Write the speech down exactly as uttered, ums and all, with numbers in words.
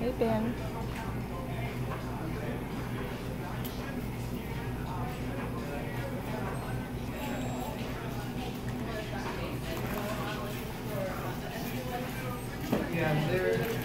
ไม่เป็น Yeah, there.